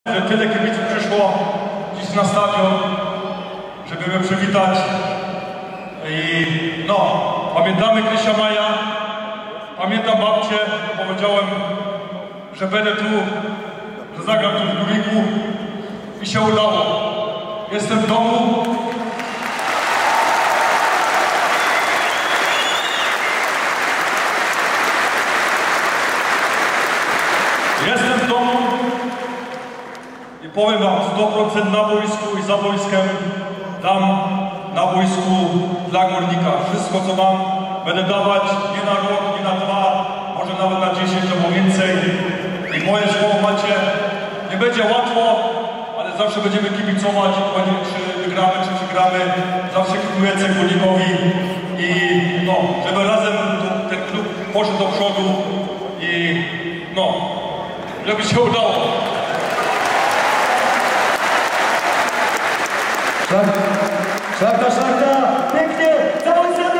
Że tyle kibiców przyszło dziś na stadion, żeby mnie przywitać. I no, pamiętamy Krysia Maja, pamiętam babcię, powiedziałem, że będę tu, że zagram tu w Górniku i się udało. Jestem w domu. Jestem w domu i powiem wam 100% na boisku i za boiskiem dam na boisku dla Górnika. Wszystko co mam będę dawać nie na rok, nie na 2, może nawet na 10 albo więcej. I moje słowo macie, nie będzie łatwo, ale zawsze będziemy kibicować, czy wygramy, czy przegramy. Zawsze kibicujemy Górnikowi i no, żeby razem ten klub poszedł do przodu i no, żeby się udało. Szachta, pięknie, cały